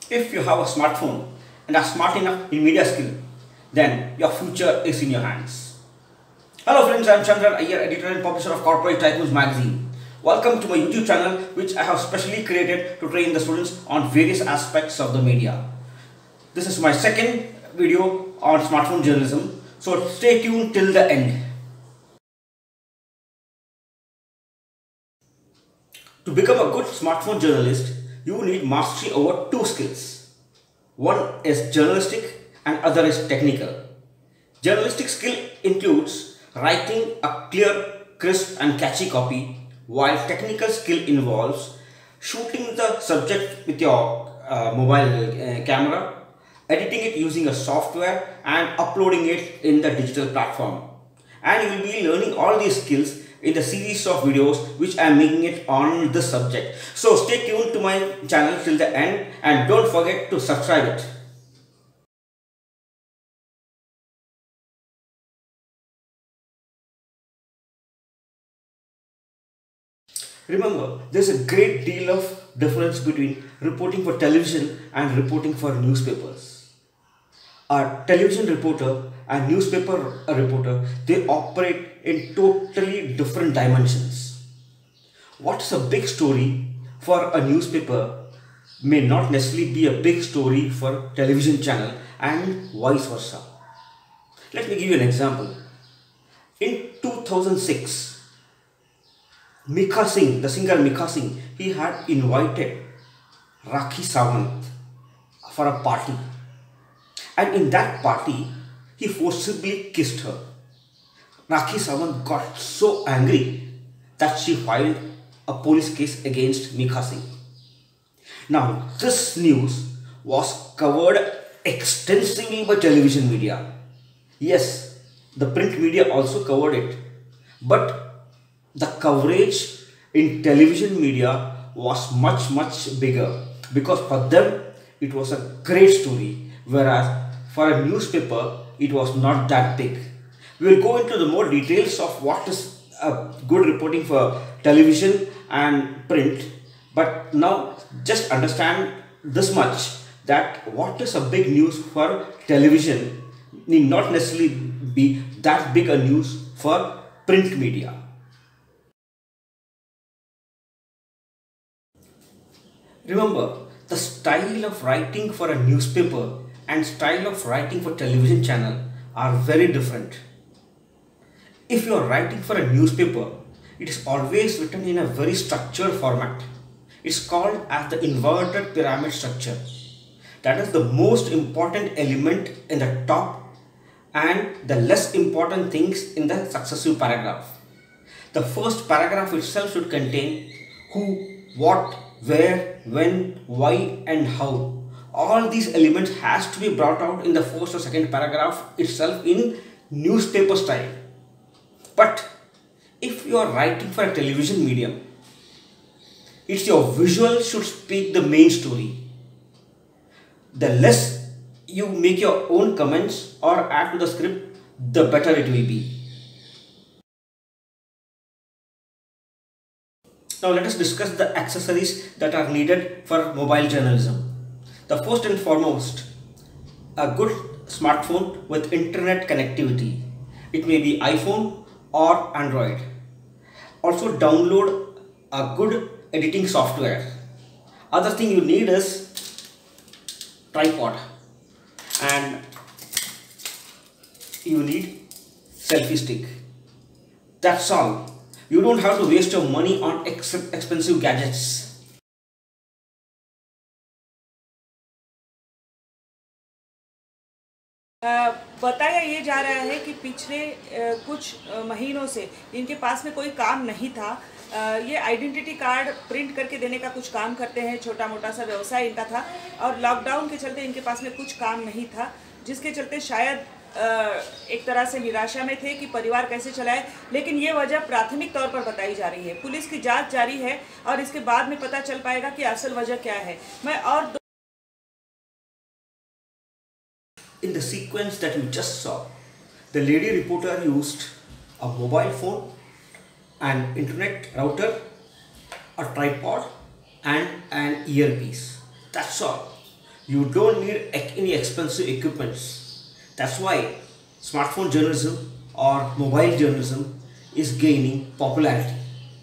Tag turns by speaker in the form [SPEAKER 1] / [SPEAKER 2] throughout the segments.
[SPEAKER 1] If you have a smartphone and are smart enough in media skill, then your future is in your hands. Hello friends, I am Chandran Iyer, editor and publisher of Corporate Tycoons magazine. Welcome to my YouTube channel, which I have specially created to train the students on various aspects of the media. This is my second video on smartphone journalism, so stay tuned till the end. To become a good smartphone journalist, you need mastery over two skills. One is journalistic and other is technical. Journalistic skill includes writing a clear, crisp and catchy copy, while technical skill involves shooting the subject with your mobile camera, editing it using a software and uploading it in the digital platform. And you will be learning all these skills in the series of videos which I am making it on this subject. So stay tuned to my channel till the end and don't forget to subscribe it. Remember, there is a great deal of difference between reporting for television and reporting for newspapers. A television reporter and newspaper reporter, they operate in totally different dimensions. What's a big story for a newspaper may not necessarily be a big story for television channel and vice versa. Let me give you an example. In 2006, Mikha Singh, the singer Mikha Singh, he had invited Rakhi Sawant for a party. And in that party, he forcibly kissed her. Rakhi Sawant got so angry that she filed a police case against Mikha Singh. Now, this news was covered extensively by television media. Yes, the print media also covered it. But the coverage in television media was much bigger, because for them it was a great story, whereas for a newspaper it was not that big. We will go into the more details of what is a good reporting for television and print, but now just understand this much, that what is a big news for television need not necessarily be that big a news for print media. Remember, the style of writing for a newspaper and style of writing for television channel are very different. If you are writing for a newspaper, it is always written in a very structured format. It's called as the inverted pyramid structure. That is the most important element in the top and the less important things in the successive paragraph. The first paragraph itself should contain who, what, where, when, why and how. All these elements has to be brought out in the first or second paragraph itself in newspaper style. But if you are writing for a television medium, it's your visual should speak the main story. The less you make your own comments or add to the script, the better it will be. Now let us discuss the accessories that are needed for mobile journalism. The first and foremost, a good smartphone with internet connectivity. It may be iPhone or Android. Also download a good editing software. Other thing you need is tripod, and you need selfie stick. That's all. You don't have to waste your money on expensive gadgets.
[SPEAKER 2] बताया ये जा रहा है कि पिछले कुछ महीनों से इनके पास में कोई काम नहीं था। ये आइडेंटिटी कार्ड प्रिंट करके देने का कुछ काम करते हैं, छोटा मोटा सा व्यवसाय इनका था, और लॉकडाउन के चलते इनके पास में कुछ काम नहीं था, जिसके चलते शायद एक तरह से निराशा में थे कि परिवार कैसे चलाए। लेकिन ये वजह प्राथमिक तौर पर बताई जा रही है। पुलिस की जांच जारी है और इसके बाद में पता चल पाएगा कि असल वजह क्या है। मैं और
[SPEAKER 1] In the sequence that you just saw, the lady reporter used a mobile phone, an internet router, a tripod and an earpiece. That's all. You don't need any expensive equipments. That's why smartphone journalism or mobile journalism is gaining popularity.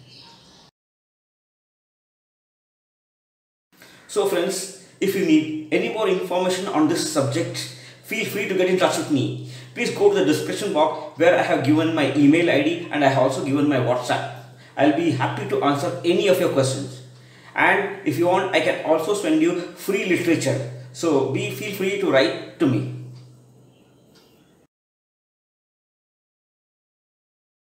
[SPEAKER 1] So friends, if you need any more information on this subject, feel free to get in touch with me. Please go to the description box where I have given my email ID and I have also given my WhatsApp. I'll be happy to answer any of your questions. And if you want, I can also send you free literature. So feel free to write to me.